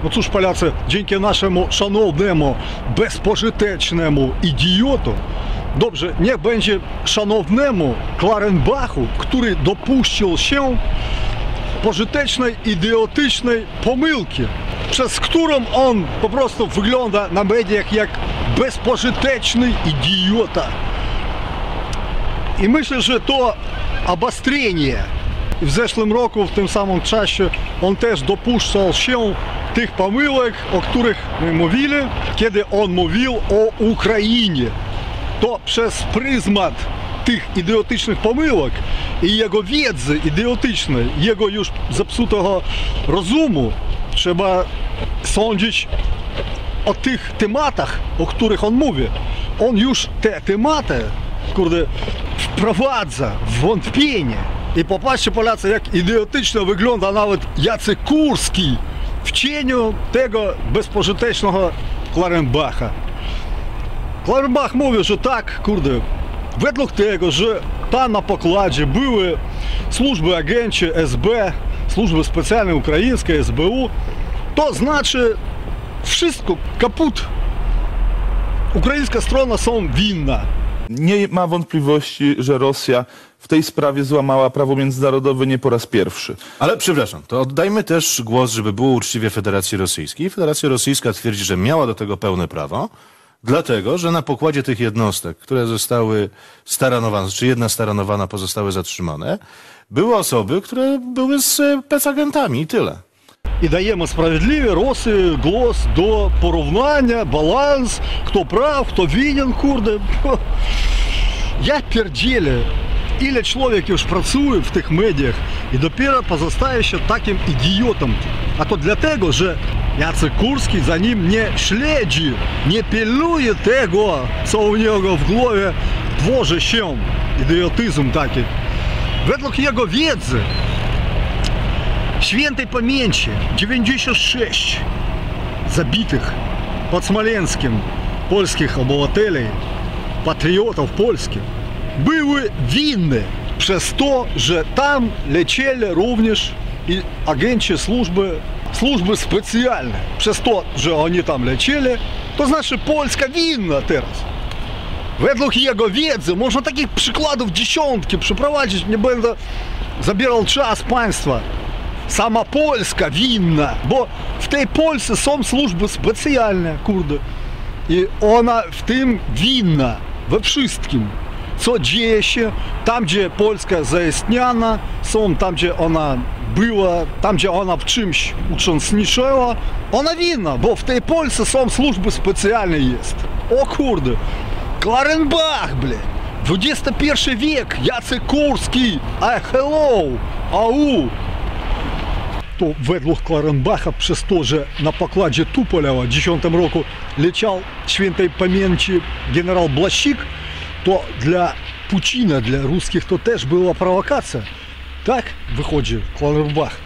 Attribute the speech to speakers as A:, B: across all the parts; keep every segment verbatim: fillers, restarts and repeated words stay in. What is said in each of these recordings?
A: No cóż, Polacy, dzięki naszemu szanownemu, bezpożytecznemu idiotu, dobrze, niech będzie szanownemu Klarenbachu, który dopuścił się pożytecznej, idiotycznej pomyłki, przez którą on po prostu wygląda na mediach jak bezpożyteczny idiota. I myślę, że to obostrzenie. W zeszłym roku, w tym samym czasie, on też dopuszczał się tych pomyłek, o których my mówili, kiedy on mówił o Ukrainie. To przez pryzmat tych idiotycznych pomyłek i jego wiedzy idiotycznej, jego już zepsutego rozumu trzeba sądzić o tych tematach, o których on mówi. On już te tematy, kurde, wprowadza w wątpienie. I popatrzcie, Polacy, jak idiotycznie wygląda nawet Jacek Kurski w cieniu tego bezpożytecznego Klarenbacha. Klarenbach mówi, że tak, kurde, według tego, że tam na pokładzie były służby agenci S B, służby specjalne ukraińskie, S B U, to znaczy wszystko kaput. Ukraińska strona są winna.
B: Nie ma wątpliwości, że Rosja w tej sprawie złamała prawo międzynarodowe nie po raz pierwszy.
C: Ale przepraszam, to oddajmy też głos, żeby było uczciwie Federacji Rosyjskiej. Federacja Rosyjska twierdzi, że miała do tego pełne prawo, dlatego, że na pokładzie tych jednostek, które zostały staranowane, czy jedna staranowana pozostałe zatrzymane, były osoby, które były z specagentami i tyle.
A: I dajemy sprawiedliwie Rosji głos do porównania, balans, kto praw, kto winien, kurde. Ja pierdzielę, ile człowiek już pracuje w tych mediach i dopiero pozostaje się takim idiotem. A to dlatego, że Jacek Kurski za nim nie śledzi, nie pilnuje tego, co u niego w głowie tworzy się. Idiotyzm taki. Według jego wiedzy, świętej pamięci, dziewięćdziesiąt sześć zabitych pod Smoleńskiem polskich obywateli, patriotów polskich, były winne przez to, że tam lecieli również i agenci służby, służby specjalne. Przez to, że oni tam lecieli, to znaczy Polska winna teraz. Według jego wiedzy, można takich przykładów dziesiątki przeprowadzić, nie będę zabierał czas państwa. Sama Polska winna, bo w tej Polsce są służby specjalne, kurde. I ona w tym winna, we wszystkim, co dzieje się, tam gdzie Polska zaistniana, są tam gdzie ona była, tam gdzie ona w czymś uczestniczyła, ona winna, bo w tej Polsce są służby specjalne jest. O kurde, Klarenbach, ble, dwudziesty pierwszy wiek, Jacek Kurski, a hello, au. To według Klarenbacha przez to, że na pokładzie Tupolewa w dziesiątym roku leciał świętej pamięci generał Błaszczyk, to dla Putina, dla ruskich to też była prowokacja. Tak wychodzi Klarenbach.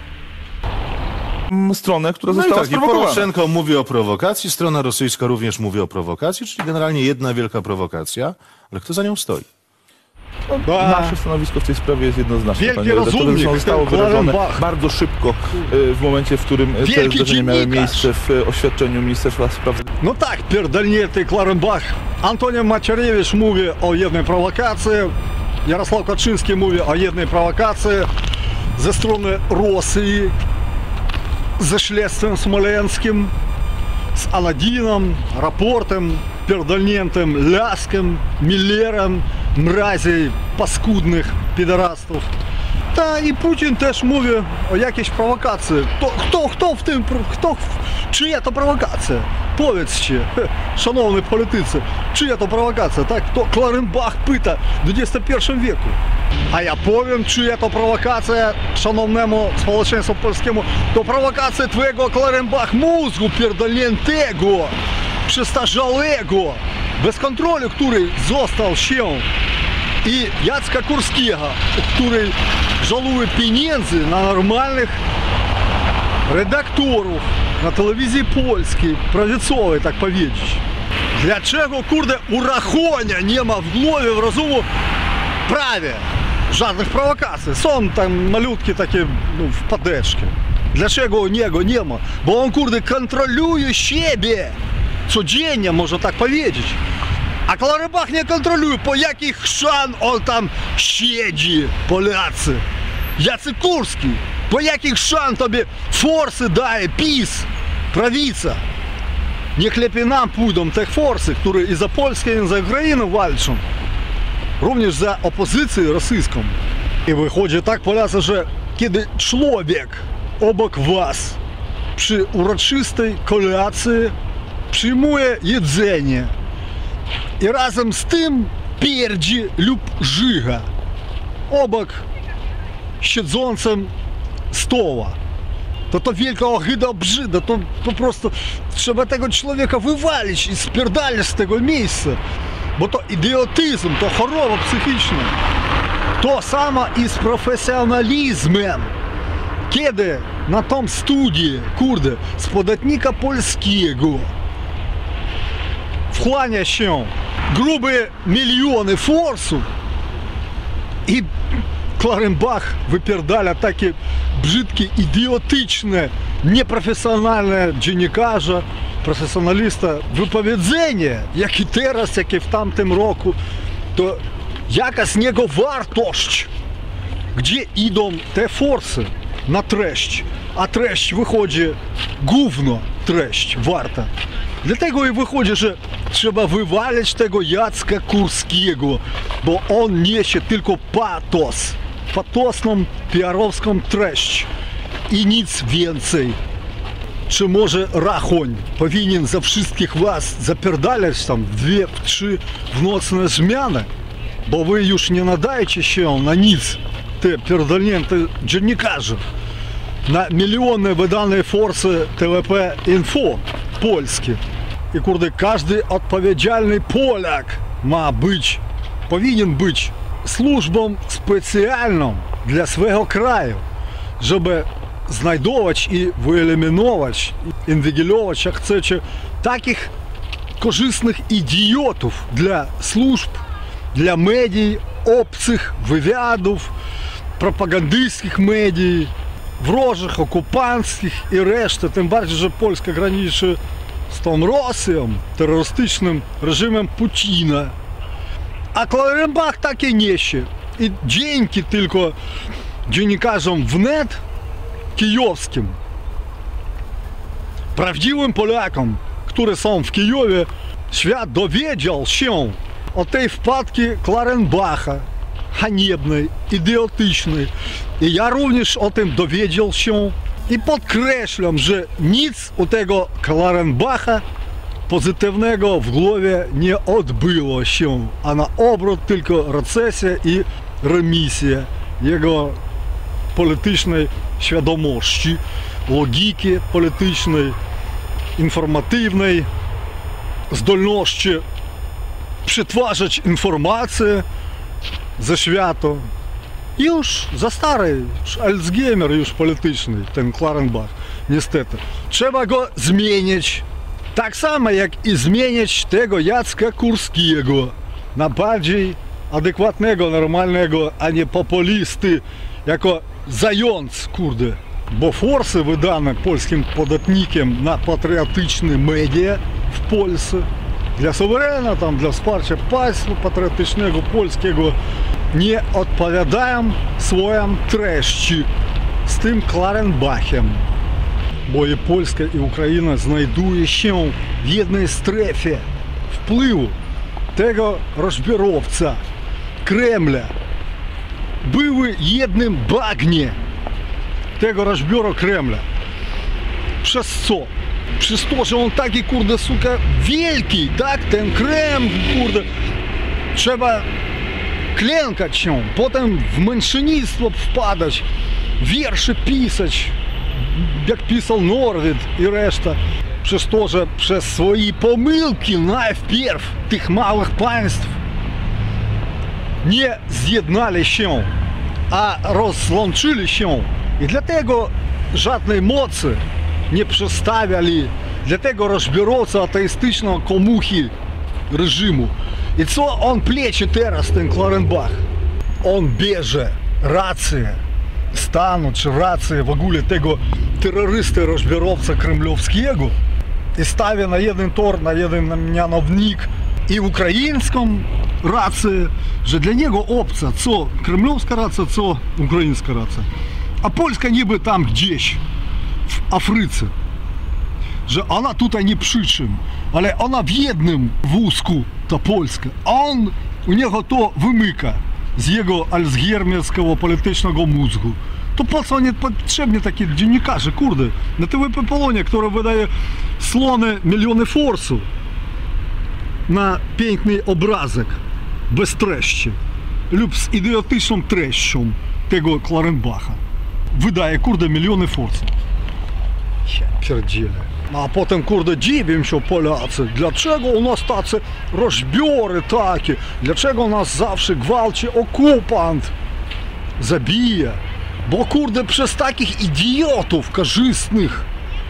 B: Stronę, która
C: No
B: została
C: i tak, i
B: sprowokowana.
C: Poroszenko mówi o prowokacji, strona rosyjska również mówi o prowokacji, czyli generalnie jedna wielka prowokacja, ale kto za nią stoi?
B: Nasze stanowisko w tej sprawie jest jednoznaczne.
A: Wielki
B: Panie redaktorze,
A: rozumnik,
B: zresztą zostało
A: ten
B: wyrażone
A: Klarenbach.
B: bardzo szybko w momencie, w którym te
A: Wielki
B: zdarzenia miały
A: dziennikarz.
B: miejsce w oświadczeniu Ministerstwa Spraw.
A: No tak, pierdolnięty Klarenbach. Antoni Macierewicz mówi o jednej prowokacji, Jarosław Kaczyński mówi o jednej prowokacji ze strony Rosji, ze śledztwem smoleńskim, z Aladinem, raportem, pierdolniętym Laskiem, Millerem, mrazей, paskudnych pederastów. Та і Путін теж mówi o jakiejś prowokacji. To, kto, kto w tym, kto, czyja to prowokacja? Powiedzcie, szanowni politycy, czyja to prowokacja, tak? To Klarenbach pyta w dwudziestym pierwszym wieku. A ja powiem, czyja to prowokacja szanownemu społeczeństwu polskiemu. To prowokacja twojego Klarenbach mózgu pierdolniętego, przestarzałego, bez kontroli, który został się, i Jacka Kurskiego, który żałuje pieniędzy na normalnych redaktorów na telewizji polskiej, prawicowej, tak powiedzieć. Dlaczego, kurde, u Rachonia nie ma w głowie, w rozumu prawie żadnych prowokacji? Są tam malutkie takie, no, wpadeczki. Dlaczego u niego nie ma? Bo on, kurde, kontroluje siebie. Codziennie, można tak powiedzieć. A Klarenbach nie kontroluje, po jakich chrzan on tam siedzi, Polacy. Jacek Kurski, po jakich chrzan tobie forsy daje PiS, prawica. Niech lepiej nam pójdą te forsy, które i za Polskę, i za Ukrainę walczą. Również za opozycję rosyjską. I wychodzi tak, Polacy, że kiedy człowiek obok was przy uroczystej kolacji przyjmuje jedzenie i razem z tym pierdzi lub żyga obok siedzącym stoła, to to wielka ohyda, obrzyda, to po prostu trzeba tego człowieka wywalić i spierdalić z tego miejsca, bo to idiotyzm, to choroba psychiczna. To samo i z profesjonalizmem. Kiedy na tą studię, kurde, z podatnika polskiego wchłania się grube miliony forsów i Klarenbach wypierdala takie brzydkie, idiotyczne, nieprofesjonalne dziennikarza, profesjonalista wypowiedzenie, jak i teraz, jak i w tamtym roku, to jaka z niego wartość, gdzie idą te forsy na treść, a treść wychodzi gówno, treść warta. Dlatego i wychodzi, że trzeba wywalić tego Jacka Kurskiego, bo on niesie tylko patos, patosną, piarowską treść i nic więcej. Czy może Rachoń powinien za wszystkich was zapierdalać tam w dwie, w trzy w nocne zmiany, bo wy już nie nadajecie się na nic, te pierdolnięte dziennikarze, na miliony wydane forsy T V P Info polskie. I kurde, każdy odpowiedzialny Polak ma być, powinien być służbą specjalną dla swojego kraju, żeby znajdować i wyeliminować, inwigilować, jak chcecie, takich korzystnych idiotów dla służb, dla mediów, obcych, wywiadów, propagandystskich mediów, wrożych, okupanckich i reszty. Tym bardziej, że Polska graniczy z tą Rosją, terrorystycznym reżimem Putina. A Klarenbach takie niesie. I dzięki tylko dziennikarzom wnet kijowskim, prawdziwym Polakom, którzy są w Kijowie, świat dowiedział się o tej wpadki Klarenbacha, haniebnej, idiotycznej. I ja również o tym dowiedział się i podkreślam, że nic u tego Klarenbacha pozytywnego w głowie nie odbyło się, a na obrót tylko recesja i remisja jego politycznej świadomości, logiki politycznej, informatywnej, zdolności przetwarzać informacje ze świata. Już za stary, już Alzheimer już polityczny, ten Klarenbach, niestety. Trzeba go zmienić, tak samo jak i zmienić tego Jacka Kurskiego na bardziej adekwatnego, normalnego, a nie populisty, jako zając, kurde. Bo forsy wydane polskim podatnikiem na patriotyczne media w Polsce dla suwerena, tam, dla wsparcia państwa patriotycznego polskiego nie odpowiadają swoim treści z tym Klarenbachem. Bo i Polska, i Ukraina znajduje się w jednej strefie wpływu tego rozbiorowca Kremla. Były jednym bagnie tego rozbioru Kremla. Przez co? Przez to, że on taki, kurde, suka, wielki, tak? Ten Kreml, kurde, trzeba klękać się, potem w męczennictwo wpadać, wiersze pisać, jak pisał Norwid i reszta. Przez to, że przez swoje pomyłki najpierw tych małych państw nie zjednali się, a rozłączyli się. I dlatego żadnej mocy nie przedstawiali dla tego rozbiorowca ateistycznego komuchy reżimu. I co on pleci teraz, ten Klarenbach? On bierze rację stanu, czy rację w ogóle tego terrorysty-rozbiorowca kremlowskiego i stawia na jeden tor, na jeden mianownik i ukraińską rację, że dla niego obca, co kremlowska racja, co ukraińska racja. A Polska niby tam gdzieś, w Afryce, że ona tutaj nie przy czym, ale ona w jednym wózku, ta Polska, a on u niego to wymyka z jego alzheimerskiego politycznego mózgu. To po co nie potrzebni takie dziennikarze, kurde, na T V P Polonia, która wydaje słone miliony forsów na piękny obrazek bez treści lub z idiotyczną treścią tego Klarenbacha. Wydaje, kurde, miliony forsów. Ja pierdzielę. A potem, kurde, dziwią się Polacy, dlaczego u nas tacy rozbiory takie, dlaczego nas zawsze gwałci okupant, zabija. Bo, kurde, przez takich idiotów korzystnych,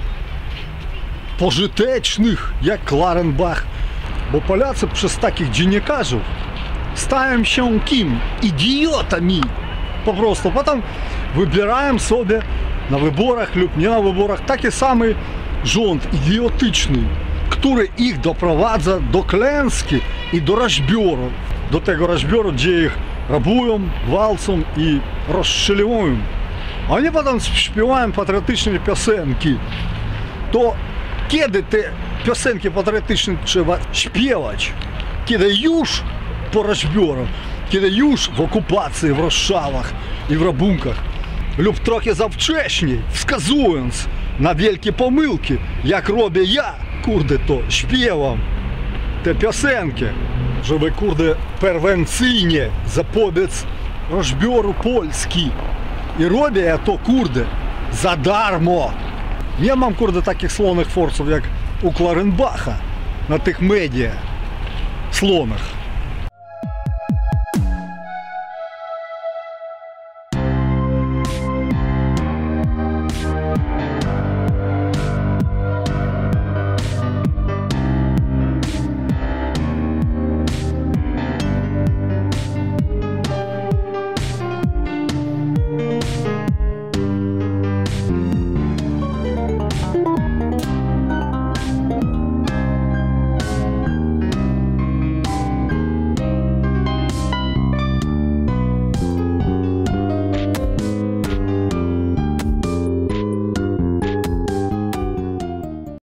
A: pożytecznych, jak Klarenbach. Bo Polacy przez takich dziennikarzy stają się kim? Idiotami. Po prostu. Potem wybierają sobie na wyborach lub nie na wyborach taki sam rząd idiotyczny, który ich doprowadza do klęski i do rozbioru. Do tego rozbioru, gdzie ich rabują, gwałcą i rozstrzeliwują. A oni potem śpiewają patriotyczne piosenki. To kiedy te piosenki patriotyczne trzeba śpiewać? Kiedy już po rozbiorze, kiedy już w okupacji, w rozszałach i w rabunkach, lub trochę za wcześnie, wskazując na wielkie pomyłki, jak robię ja, kurde, to śpiewam te piosenki, żeby, kurde, prewencyjnie zapobiec rozbioru Polski. I robię ja to, kurde, za darmo. Nie mam, kurde, takich słonych forsów, jak u Klarenbacha na tych media słonach.